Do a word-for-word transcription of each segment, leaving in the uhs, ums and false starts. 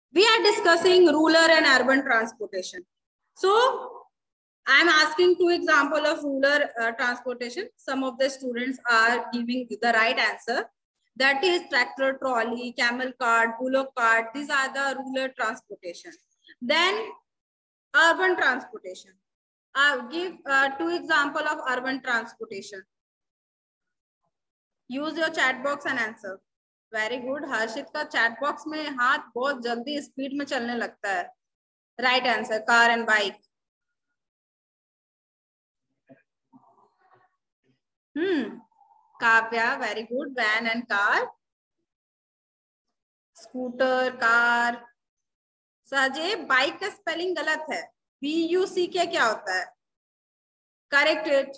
We are discussing rural and urban transportation. So I am asking two example of rural uh, transportation. Some of the students are giving the right answer. That is tractor, trolley, camel cart, bullock cart. These are the rural transportation. Then urban transportation. I'll give uh, two example of urban transportation. Use your chat box and answer. Very good. Harshit का chat box में हाथ बहुत जल्दी speed में चलने लगता है. Right answer car and bike. Hmm Kavya very good. Van and car. Scooter, car. सहजे बाइक का स्पेलिंग गलत है. बी यू सी के क्या होता है? Correct it.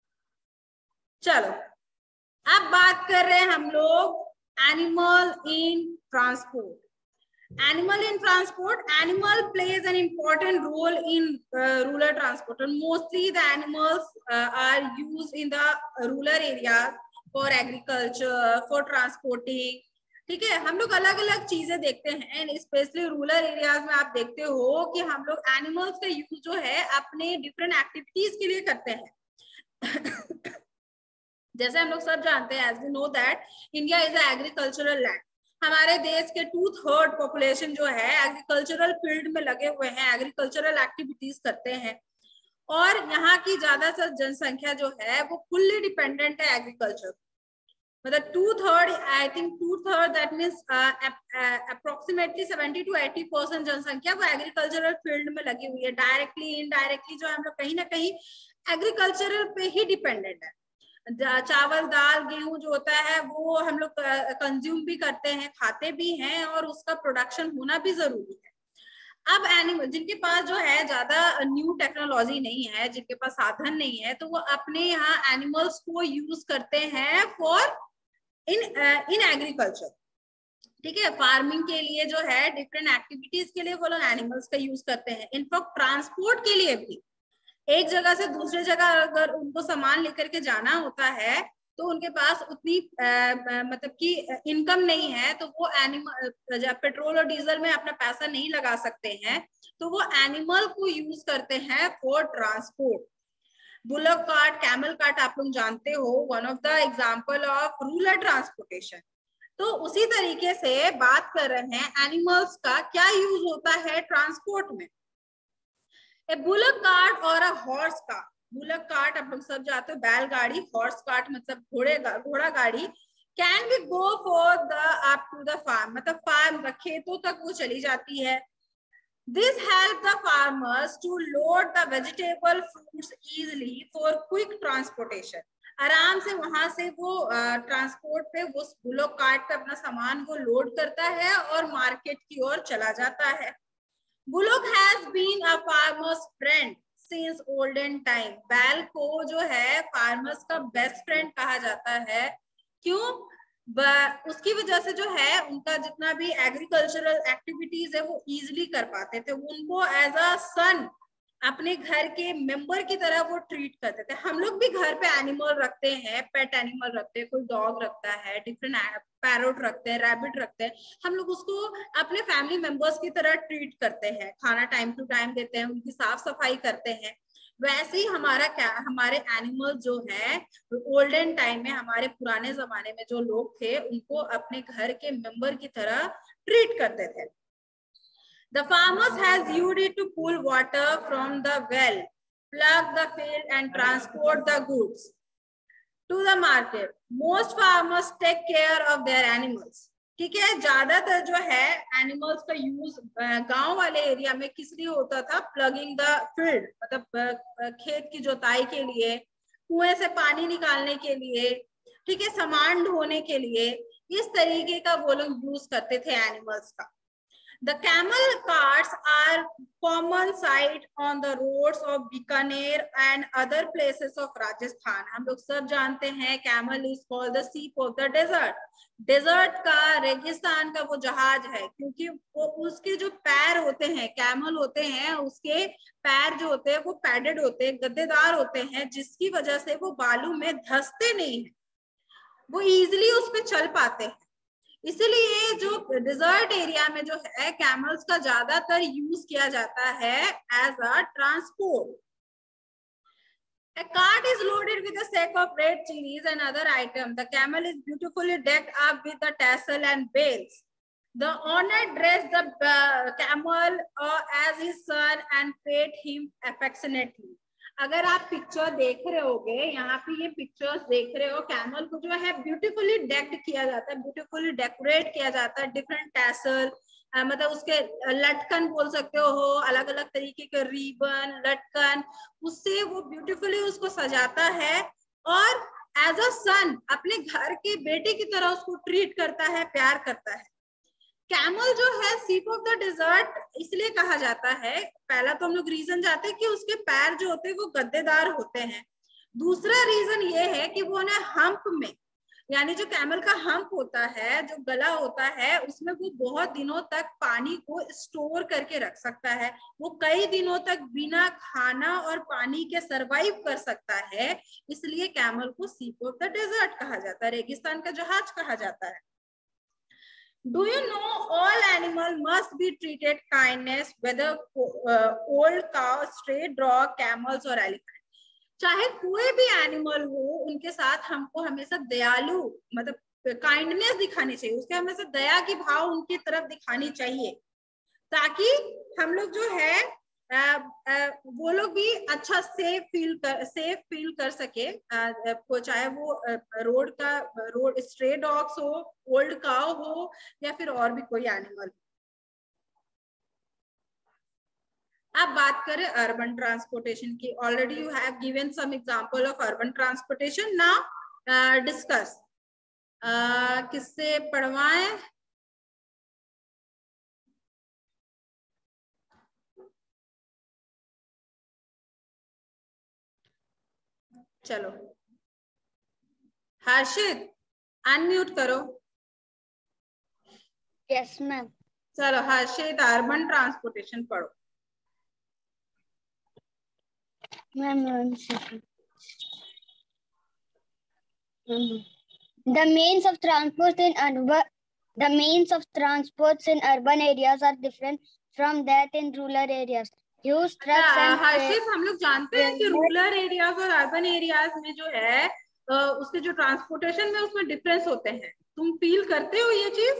चलो अब बात कर रहे हैं हम लोग animal in transport. Animal in transport, animal plays an important role in uh, rural transport, and mostly the animals uh, are used in the rural areas for agriculture, for transporting. ठीक है, हम लोग अलग अलग चीजें देखते हैं एंड स्पेशली रूरल एरियाज में आप देखते हो कि हम लोग एनिमल्स का यूज जो है अपने डिफरेंट एक्टिविटीज के लिए करते हैं. जैसे हम लोग सब जानते हैं, as we know that India is a agricultural land. हमारे देश के टू थर्ड पॉपुलेशन जो है एग्रीकल्चरल फील्ड में लगे हुए हैं, एग्रीकल्चरल एक्टिविटीज करते हैं. और यहाँ की ज्यादातर जनसंख्या जो है वो फुल्ली डिपेंडेंट है एग्रीकल्चर. मतलब two third I think two third that means approximately seventy to eighty percent जनसंख्या वो एग्रीकल्चरल फील्ड में लगी हुई है. डायरेक्टली इनडायरेक्टली जो हम लोग कहीं ना कहीं एग्रीकल्चरल पे ही डिपेंडेंट है. चावल, दाल, गेहूं जो होता है वो हम लोग कंज्यूम भी करते हैं, खाते भी हैं और उसका प्रोडक्शन होना भी जरूरी है. अब एनिमल जिनके पास जो है ज्यादा न्यू टेक्नोलॉजी नहीं है, जिनके पास साधन नहीं है, तो वो अपने यहाँ एनिमल्स को यूज करते हैं फॉर इन इन एग्रीकल्चर. ठीक है, फार्मिंग के लिए जो है डिफरेंट एक्टिविटीज के लिए वो लोग एनिमल्स का यूज करते हैं. इनफैक्ट ट्रांसपोर्ट के लिए भी, एक जगह से दूसरे जगह अगर उनको सामान लेकर के जाना होता है तो उनके पास उतनी आ, मतलब कि इनकम नहीं है, तो वो एनिमल जब पेट्रोल और डीजल में अपना पैसा नहीं लगा सकते हैं, तो वो एनिमल को यूज करते हैं for transport. Bullock cart, camel cart आप लोग जानते हो, one of the example of rural transportation. तो उसी तरीके से बात कर रहे हैं एनिमल्स का क्या यूज होता है ट्रांसपोर्ट में. ए बुलक कार्ट और a horse cart. Bullock cart आप लोग सब जाते हो, बैलगाड़ी. हॉर्स कार्ट मतलब घोड़े घोड़ा गाड़ी. Can be go for the up to the farm, मतलब फार्म खेतों तक वो चली जाती है. This help the farmers to load the vegetable fruits easily for quick transportation. आराम से वहां से वो ट्रांसपोर्ट uh, पे वो बुलक कार्ट पे अपना सामान वो लोड करता है और मार्केट की ओर चला जाता है. Bullock has been a farmers friend since olden time. बैल को जो है फार्मर्स का बेस्ट फ्रेंड कहा जाता है. क्यों? उसकी वजह से जो है उनका जितना भी एग्रीकल्चरल एक्टिविटीज है वो इजीली कर पाते थे. उनको एज अ सन, अपने घर के मेंबर की तरह वो ट्रीट करते थे. हम लोग भी घर पे एनिमल रखते हैं, पेट एनिमल रखते हैं. कोई डॉग रखता है, डिफरेंट पैरोट रखते हैं, रैबिट रखते हैं. हम लोग उसको अपने फैमिली मेंबर्स की तरह ट्रीट करते हैं, खाना टाइम टू टाइम देते हैं, उनकी साफ सफाई करते हैं. वैसे ही हमारा क्या हमारे एनिमल जो है ओल्डन टाइम में, हमारे पुराने जमाने में जो लोग थे उनको अपने घर के मेंबर की तरह ट्रीट करते थे. The farmers has used it to pull water from the well, plug the field and transport the goods to the market. Most farmers take care of their animals. ठीक है, ज्यादातर जो है एनिमल्स का यूज गांव वाले एरिया में किस लिए होता था? प्लगिंग द फील्ड, मतलब खेत की जोताई के लिए, कुएं से पानी निकालने के लिए, ठीक है, सामान ढोने के लिए. इस तरीके का वो लोग यूज करते थे एनिमल्स का. The camel carts are common sight on the roads of Bikaner and other places of Rajasthan. हम लोग सब जानते हैं camel is called the sheep of the desert. Desert का, रेगिस्तान का वो जहाज है, क्योंकि वो उसके जो पैर होते हैं, कैमल होते हैं, उसके पैर जो होते हैं वो पैडेड होते हैं, गद्देदार होते हैं, जिसकी वजह से वो बालू में धंसते नहीं है, वो इजिली उस पर चल पाते हैं. इसलिए जो डिजर्ट एरिया में जो है कैमल्स का ज्यादातर यूज किया जाता है as a transport. A cart is loaded with a sack of red chilies and other items. The camel is beautifully decked up with the tassel and bells. The owner dressed the uh, camel uh, as his son and paid him affectionately. अगर आप picture देख रहे होगे, यहाँ पे ये pictures देख रहे हो, कैमल को जो है ब्यूटीफुली डेक्ड किया जाता है, ब्यूटीफुली डेकोरेट किया जाता है, डिफरेंट टैसल, मतलब उसके लटकन बोल सकते हो, अलग अलग तरीके के रिबन, लटकन, उससे वो ब्यूटीफुली उसको सजाता है और एज अ सन अपने घर के बेटे की तरह उसको ट्रीट करता है, प्यार करता है. कैमल जो है सीप ऑफ द डेजर्ट इसलिए कहा जाता है, पहला तो हम लोग रीजन जाते हैं कि उसके पैर जो होते हैं वो गद्देदार होते हैं. दूसरा रीजन ये है कि वो ना हम्प में, यानी जो कैमल का हम्प होता है, जो गला होता है, उसमें वो बहुत दिनों तक पानी को स्टोर करके रख सकता है. वो कई दिनों तक बिना खाना और पानी के सरवाइव कर सकता है. इसलिए कैमल को सीप ऑफ द डेजर्ट कहा जाता है, रेगिस्तान का जहाज कहा जाता है. Do you know all animals must be treated kindness, whether uh, old cow, stray dog, camels or elephant. चाहे कोई भी एनिमल हो, उनके साथ हमको हमेशा दयालु मतलब काइंडनेस दिखानी चाहिए, उसके हमेशा दया की भाव उनकी तरफ दिखानी चाहिए, ताकि हम लोग जो है आ, आ, वो लोग भी अच्छा सेफ फील कर सेफ फील कर सके. आ, चाहे वो रोड का रोड स्ट्रे डॉग्स हो, ओल्ड काउ हो या फिर और भी कोई एनिमल. अब बात करें अर्बन ट्रांसपोर्टेशन की. Already you have given some example of urban transportation. Now discuss. किससे पढ़वाएं? चलो हर्षित अनम्यूट करो. Yes ma'am. चलो हर्षित अर्बन ट्रांसपोर्टेशन पढ़ो. Ma'am one second. The means of transport in urban the means of transports in urban areas are different from that in rural areas. Huge trucks and Harshit, हम लोग जानते हैं कि rural areas और urban areas में जो है उसके जो ट्रांसपोर्टेशन में उसमें डिफरेंस होते हैं. तुम फील करते हो ये चीज?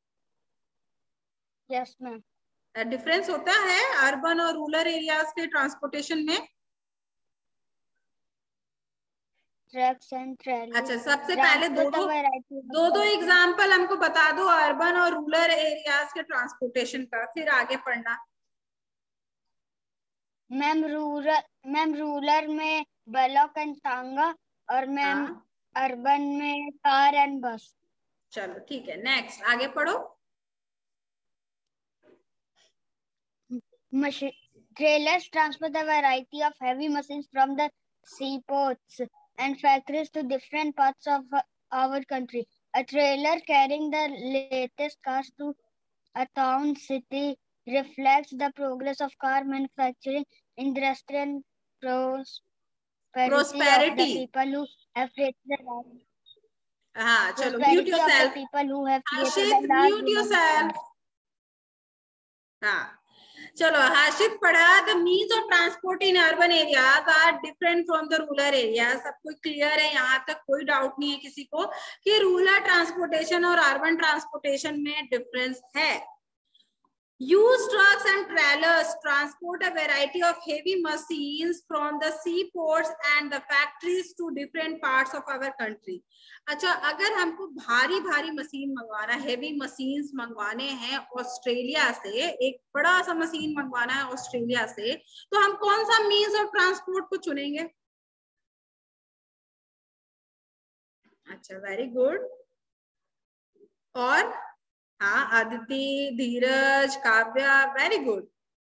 Yes ma'am. डिफरेंस होता है अर्बन और रूरल एरियाज के ट्रांसपोर्टेशन में. Trucks and trolley. अच्छा, सबसे पहले दो दो दो दो एग्जांपल हमको बता दो अर्बन और रूरल एरियाज के ट्रांसपोर्टेशन का, फिर आगे पढ़ना. मैम रूरल मैम रूरल में बलक एंड टांगा और मैम अर्बन में कार एंड बस. चलो ठीक है, नेक्स्ट आगे पढ़ो. Trailers transport a variety of heavy machines from the seaports and factories to different parts of our country. A trailer carrying the latest cars to a town city reflects the progress of car manufacturing industry and prosperity, prosperity. of the people who have created the large. हाँ, चलो mute yourself. People who have Harshit, mute yourself. हाँ, चलो हर्षित पढ़ा. The means of transport in urban areas are different from the rural area. सबको clear है? यहाँ तक कोई डाउट नहीं है किसी को कि रूरल ट्रांसपोर्टेशन और अर्बन ट्रांसपोर्टेशन में डिफरेंस है. Used trucks and trailers transport a variety of heavy machines from the seaports and the factories to different parts of our country. अच्छा, अगर हमको भारी भारी मशीन मंगवाना, हेवी मशीन्स मंगवाने हैं ऑस्ट्रेलिया से, एक बड़ा सा मशीन मंगवाना है ऑस्ट्रेलिया से, तो हम कौन सा मीन्स ऑफ ट्रांसपोर्ट को चुनेंगे? अच्छा, वेरी गुड. और हाँ, Aditi, Dheeraj, Kavya, very good.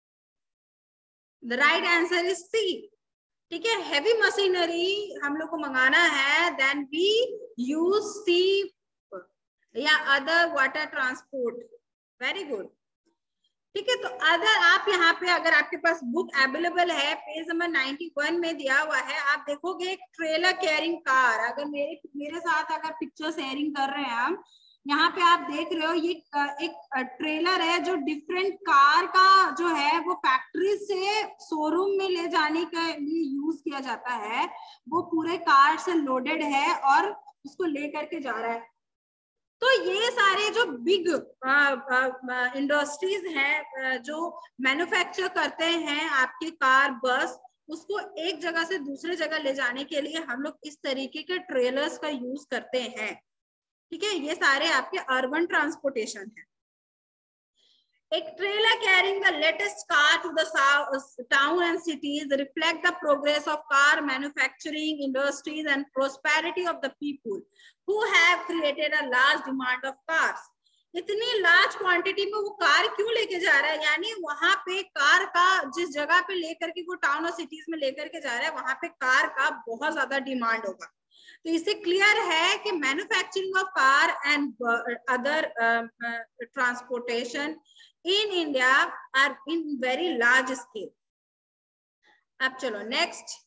The right answer is C. ठीक है, हेवी मशीनरी हम लोग को मंगाना है, देन वी यूज सी या other water transport. Very good. ठीक है, तो अगर आप यहाँ पे, अगर आपके पास बुक अवेलेबल है, पेज नंबर इक्यानवे में दिया हुआ है, आप देखोगे एक ट्रेलर कैरिंग कार. अगर मेरे मेरे साथ अगर पिक्चर शेयरिंग कर रहे हैं हम, यहाँ पे आप देख रहे हो ये एक ट्रेलर है जो डिफरेंट कार का जो है वो फैक्ट्री से शोरूम में ले जाने के लिए यूज किया जाता है। वो पूरे कार से लोडेड है और उसको ले करके जा रहा है। तो ये सारे जो बिग इंडस्ट्रीज हैं जो मैन्युफैक्चर करते हैं आपके कार बस, उसको एक जगह से दूसरे जगह ले जाने के लिए हम लोग इस तरीके के ट्रेलर्स का यूज करते हैं। ठीक है, ये सारे आपके अर्बन ट्रांसपोर्टेशन है। एक trailer carrying the latest car to the town and cities reflect the progress of car manufacturing industries and prosperity of the people who have created a large demand of cars. इतनी large quantity में वो car क्यों लेके जा रहा है, यानी वहां पे कार का जिस जगह पे लेकर के वो टाउन और सिटीज में लेकर के जा रहा है वहां पे कार का बहुत ज्यादा डिमांड होगा। तो इससे क्लियर है कि manufacturing of car and other transportation in India are in very large scale. अब चलो next,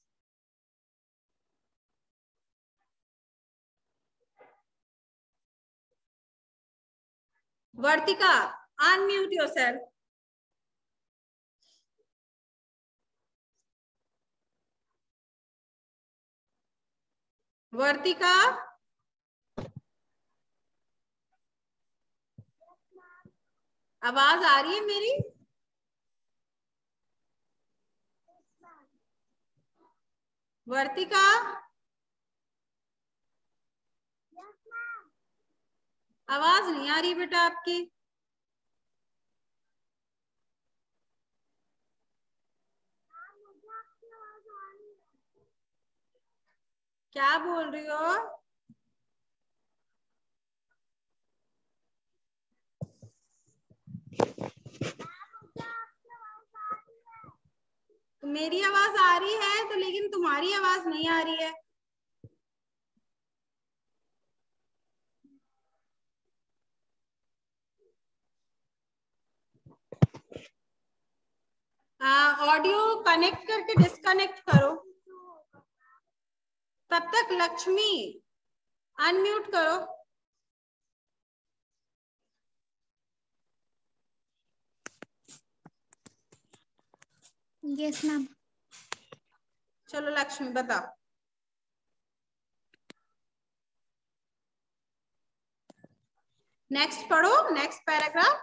Vartika unmute yourself. Vartika आवाज आ रही है मेरी? वर्तिका आवाज नहीं आ रही बेटा आपकी। क्या बोल रही हो? तो मेरी आवाज आ रही है तो, लेकिन तुम्हारी आवाज नहीं आ रही है। ऑडियो कनेक्ट करके डिस्कनेक्ट करो। तब तक लक्ष्मी अनम्यूट करो। Yes ma'am. चलो लक्ष्मी बताओ। नेक्स्ट पढ़ो, next paragraph.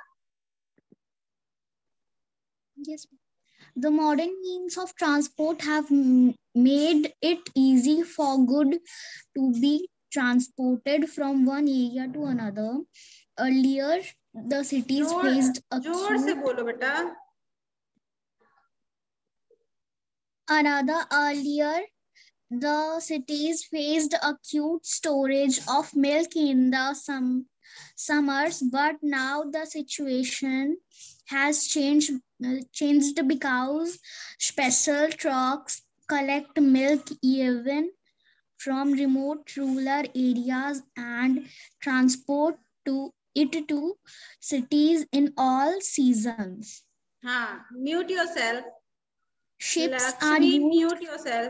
Yes. The modern means of transport have made it easy for goods to be transported from one area to another. Earlier, the cities जोर, faced जोर से बोलो बेटा। Another earlier, the cities faced acute storage of milk in the some summers, but now the situation has changed changed because special trucks collect milk even from remote rural areas and transport to it to cities in all seasons. हाँ, mute yourself. Ships Lakshmi, are used. mute yourself.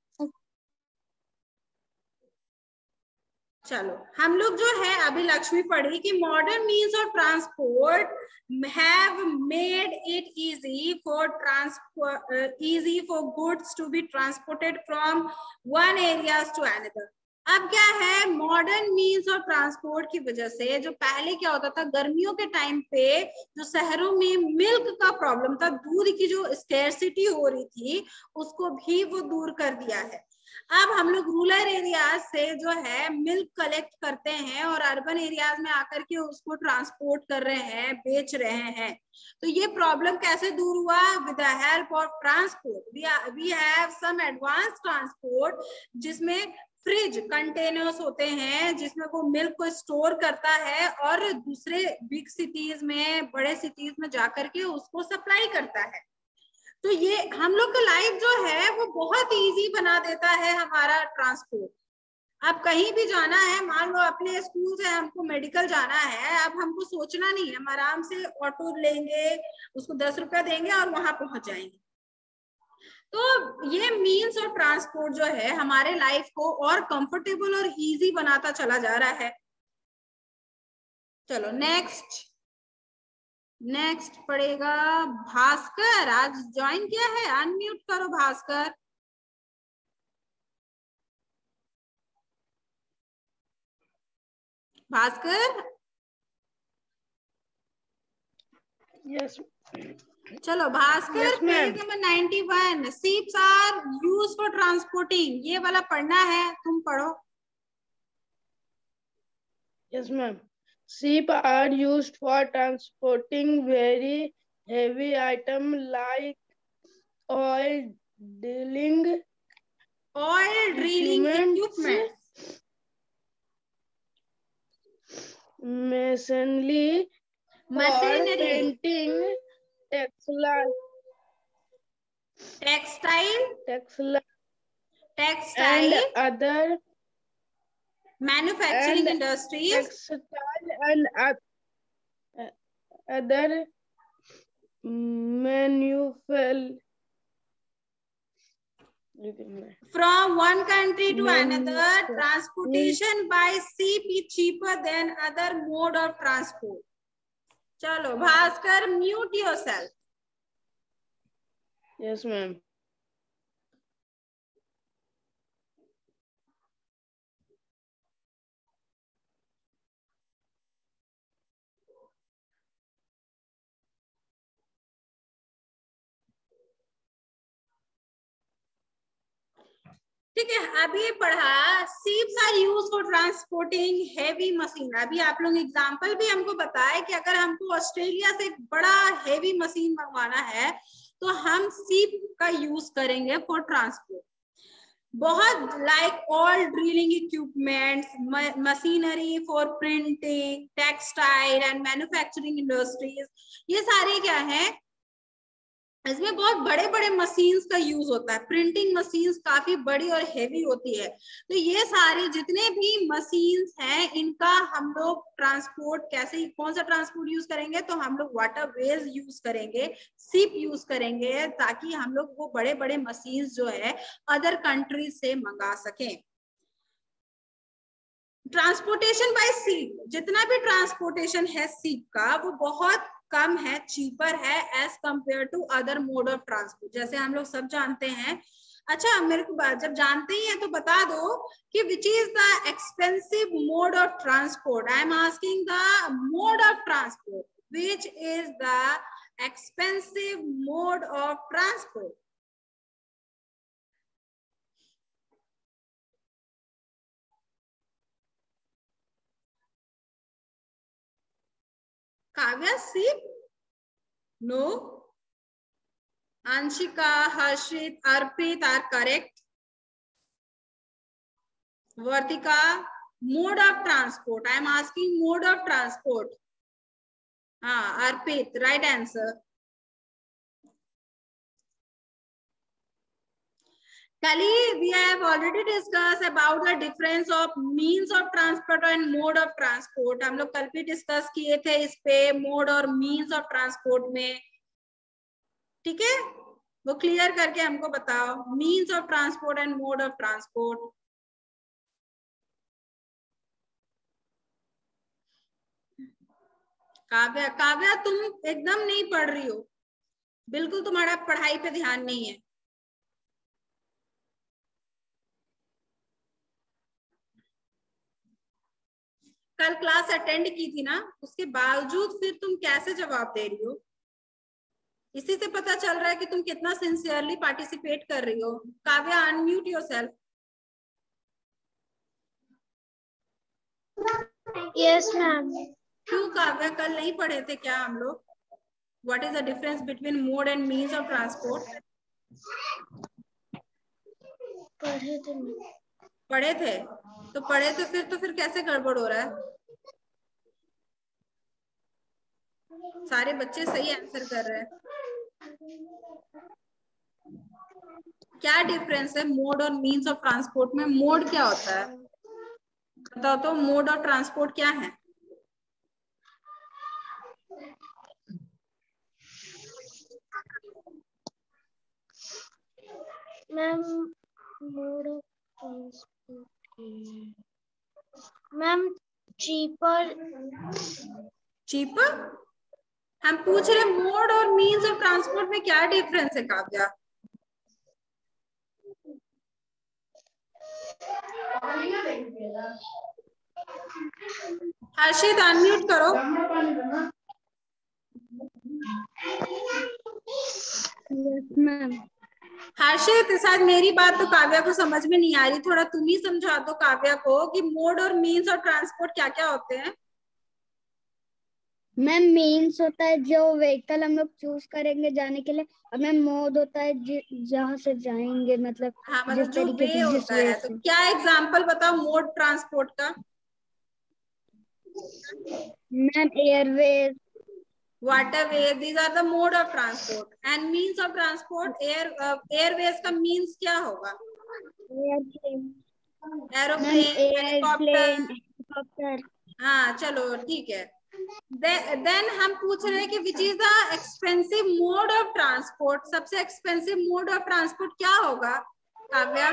चलो हम लोग जो है अभी लक्ष्मी पढ़ी कि modern means of transport have made it easy for transport easy for goods to be transported from one areas to another. अब क्या है, मॉडर्न मीन्स ऑफ ट्रांसपोर्ट की वजह से जो पहले क्या होता था, गर्मियों के टाइम पे जो शहरों में मिल्क का प्रॉब्लम था, दूध की जो स्कैरसिटी हो रही थी, उसको भी वो दूर कर दिया है। अब हम लोग रूरल एरियाज से जो है मिल्क कलेक्ट करते हैं और अर्बन एरियाज में आकर के उसको ट्रांसपोर्ट कर रहे हैं, बेच रहे हैं। तो ये प्रॉब्लम कैसे दूर हुआ? With the help of transport. We have some advance transport जिसमें फ्रिज कंटेनर्स होते हैं जिसमें वो मिल्क को स्टोर करता है और दूसरे बिग सिटीज में, बड़े सिटीज में जाकर के उसको सप्लाई करता है। तो ये हम लोग का लाइफ जो है वो बहुत इजी बना देता है हमारा ट्रांसपोर्ट। अब कहीं भी जाना है, मान लो अपने स्कूल से हमको मेडिकल जाना है, अब हमको सोचना नहीं है, हम आराम से ऑटो लेंगे, उसको दस रुपया देंगे और वहां पहुंच जाएंगे। तो ये मीन्स ऑफ ट्रांसपोर्ट जो है हमारे लाइफ को और कंफर्टेबल और इजी बनाता चला जा रहा है। चलो नेक्स्ट नेक्स्ट पड़ेगा भास्कर। आज ज्वाइन किया है, अनम्यूट करो भास्कर। भास्कर यस चलो Bhaskar, yes, page number ninety one, ships are used for transporting, ये वाला पढ़ना है, तुम पढ़ो। yes ma'am. Sheep are used for transporting very heavy item like oil drilling oil drilling equipment, masonry for machinery, painting, textile, textile textile textile and other manufacturing and industries, textile and oth- other manual from one country to another, Manufacturing. transportation by sea is cheaper than other mode of transport. चलो Bhaskar, mute yourself. Yes, ma'am. ठीक है, अभी ये पढ़ा ships are use for transporting heavy machine. अभी आप लोग example भी हमको बताए कि अगर हमको ऑस्ट्रेलिया से एक बड़ा हेवी मशीन मंगवाना है तो हम सीप का यूज करेंगे फॉर ट्रांसपोर्ट। बहुत like oil drilling equipments, machinery for printing, textile and manufacturing industries, ये सारे क्या है, इसमें बहुत बड़े बड़े मशीन्स का यूज होता है। प्रिंटिंग मशीन्स काफी बड़ी और हेवी होती है, तो ये सारे जितने भी मशीन्स हैं इनका हम लोग ट्रांसपोर्ट कैसे, कौन सा ट्रांसपोर्ट यूज करेंगे, तो हम लोग वाटरवेज यूज करेंगे, शिप यूज करेंगे, ताकि हम लोग वो बड़े बड़े मशीन्स जो है अदर कंट्री से मंगा सकें। ट्रांसपोर्टेशन बाय सीप, जितना भी ट्रांसपोर्टेशन है सीप का वो बहुत कम है, चीपर है as compare to other mode of transport, जैसे हम लोग सब जानते हैं। अच्छा मेरे को जब जानते ही है तो बता दो कि which is the expensive mode of transport. I am asking the mode of transport, which is the expensive mode of transport. Kavya ship? No. Anshika, Harshit, Arpit are correct. Vartika, mode of transport. I am asking mode of transport. Ah, Arpit, right answer. Kali, we have already discussed about the difference of means of transport and mode of transport. हम लोग कल भी discuss किए थे इस पे, mode और means of transport में। ठीक है, वो क्लियर करके हमको बताओ, means of transport and mode of transport. Kavya, Kavya तुम एकदम नहीं पढ़ रही हो, बिल्कुल तुम्हारा पढ़ाई पे ध्यान नहीं है। कल क्लास अटेंड की थी ना, उसके बावजूद फिर तुम कैसे जवाब दे रही हो? इसी से पता चल रहा है कि तुम कितना सिंसियरली पार्टिसिपेट कर रही हो। Kavya, unmute yourself. Yes ma'am. क्यों काव्या, कल नहीं पढ़े थे क्या हम लोग? What is the difference between mode and means of transport? पढ़े थे पढ़े थे तो पढ़े तो फिर तो फिर कैसे गड़बड़ हो रहा है? सारे बच्चे सही आंसर कर रहे हैं। क्या डिफरेंस है मोड और मीन्स ऑफ ट्रांसपोर्ट में? मोड क्या होता है बताओ तो, मोड ऑफ ट्रांसपोर्ट क्या है? Ma'am mode of transport ma'am cheaper cheaper. हम पूछ रहे मोड और मीन्स ऑफ ट्रांसपोर्ट में क्या डिफरेंस है काव्या? हर्षित अनम्यूट करो। Yes ma'am. हर्षित शायद मेरी बात तो काव्या को समझ में नहीं आ रही, थोड़ा तुम ही समझा दो काव्या को कि मोड और मीन्स ऑफ ट्रांसपोर्ट क्या क्या होते हैं। मैम मीन्स होता है जो व्हीकल हम लोग चूज करेंगे जाने के लिए, और मैम मोड होता है जहाँ से जाएंगे, मतलब हाँ मतलब जिस जो तरीके वे से, जिस होता वे है। तो से। क्या एग्जांपल बताओ मोड ट्रांसपोर्ट का? Ma'am airways, waterway, these are the mode of transport. And means of transport, air uh, airways का means क्या होगा? Airplane, ma'am aeroplane, airplane, helicopter. Helicopter. हाँ चलो ठीक है। देन हम पूछ रहे हैं कि which is the expensive mode of transport. सबसे एक्सपेंसिव मोड ऑफ ट्रांसपोर्ट क्या होगा काव्या?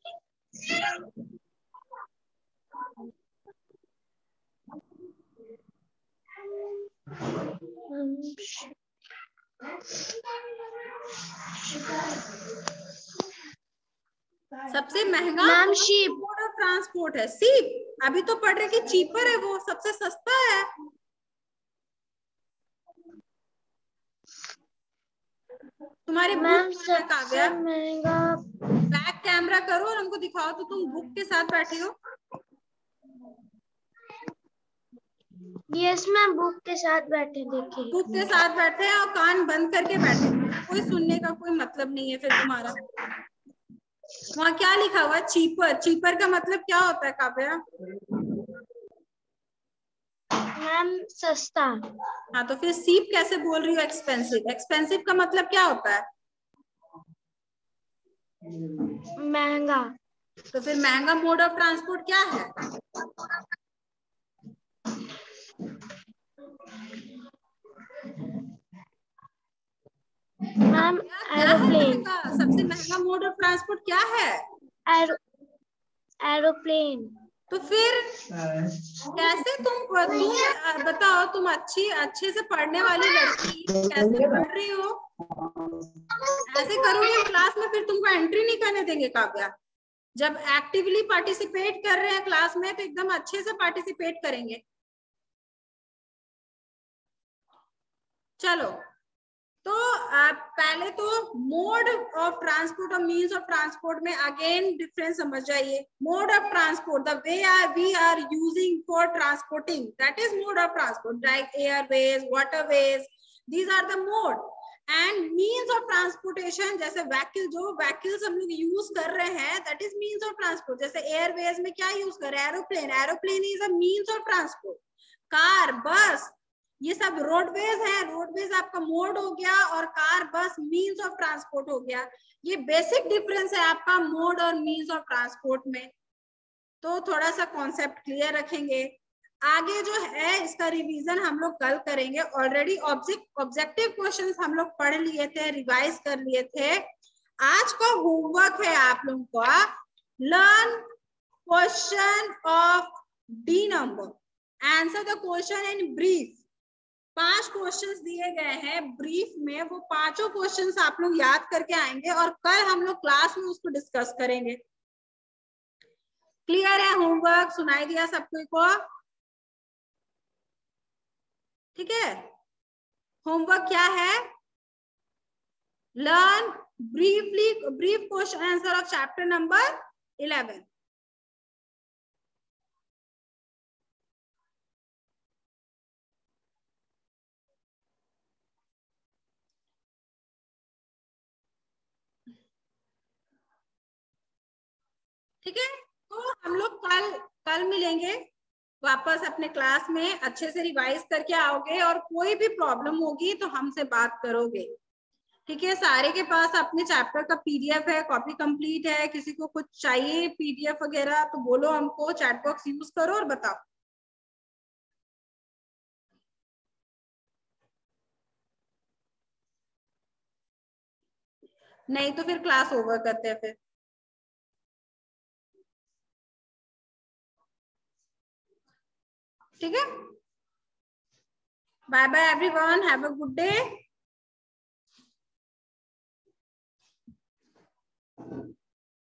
सबसे महंगा ma'am ship. Mode of transport है सीप। अभी तो पढ़ रहे कि चीपर है, वो सबसे सस्ता है। तुम्हारी बुक मैम कहाँ है काव्या? सबसे महंगा। बैक कैमरा करो और हमको दिखाओ तो तुम बुक के साथ बैठी हो। यस मैम बुक के साथ बैठे, देखिए बुक के साथ बैठे हैं और कान बंद करके बैठे हैं। कोई सुनने का कोई मतलब नहीं है फिर तुम्हारा। वहाँ क्या लिखा हुआ है? चीपर। चीपर का मतलब क्या होता है काव्या? मैम सस्ता। हाँ तो फिर सीप कैसे बोल रही हो एक्सपेंसिव? एक्सपेंसिव का मतलब क्या होता है? महंगा। तो फिर महंगा मोड ऑफ ट्रांसपोर्ट क्या है? मैम क्या है एरोप्लेन। महंगा? सबसे महंगा मोड ऑफ ट्रांसपोर्ट क्या है? Aero aeroplane. तो फिर कैसे तुम तुम बताओ, तुम अच्छी अच्छे से पढ़ने वाली लड़की कैसे पढ़ रही हो? ऐसे करोगे क्लास में फिर तुमको एंट्री नहीं करने देंगे काव्या। जब एक्टिवली पार्टिसिपेट कर रहे हैं क्लास में तो एकदम अच्छे से पार्टिसिपेट करेंगे। चलो तो आ, पहले तो मोड ऑफ ट्रांसपोर्ट और मीन्स ऑफ ट्रांसपोर्ट में अगेन डिफरेंस समझ जाइए। Mode of transport, the way are we are using for transporting, that is mode of transport, like airways, waterways, these are the mode. And means of transportation, जैसे vehicle, जो vehicles हम लोग use कर रहे हैं that is means of transport. जैसे airways में क्या यूज कर रहे हैं? Aeroplane. Aeroplane is a means of transport. Car, bus, ये सब रोडवेज है। रोडवेज आपका मोड हो गया और कार, बस मीन्स ऑफ ट्रांसपोर्ट हो गया। ये बेसिक डिफरेंस है आपका मोड और मीन्स ऑफ ट्रांसपोर्ट में। तो थोड़ा सा कॉन्सेप्ट क्लियर रखेंगे। आगे जो है इसका रिवीजन हम लोग कल करेंगे। ऑलरेडी ऑब्जेक्ट ऑब्जेक्टिव क्वेश्चंस हम लोग पढ़ लिए थे, रिवाइज कर लिए थे। आज का होमवर्क है आप लोगों का, learn question of the number, answer the question in brief. पांच क्वेश्चंस दिए गए हैं ब्रीफ में, वो पांचों क्वेश्चंस आप लोग याद करके आएंगे और कल हम लोग क्लास में उसको डिस्कस करेंगे। क्लियर है? होमवर्क सुनाई दिया सबको को? ठीक है। होमवर्क क्या है? Learn briefly brief question answer of chapter number eleven. ठीक है, तो हम लोग कल कल मिलेंगे वापस अपने क्लास में। अच्छे से रिवाइज करके आओगे और कोई भी प्रॉब्लम होगी तो हमसे बात करोगे। ठीक है, सारे के पास अपने चैप्टर का पीडीएफ है, कॉपी कंप्लीट है। किसी को कुछ चाहिए पीडीएफ वगैरह तो बोलो हमको, चैट बॉक्स यूज करो और बताओ। नहीं तो फिर क्लास ओवर करते हैं फिर। ठीक है। Bye bye everyone, have a good day.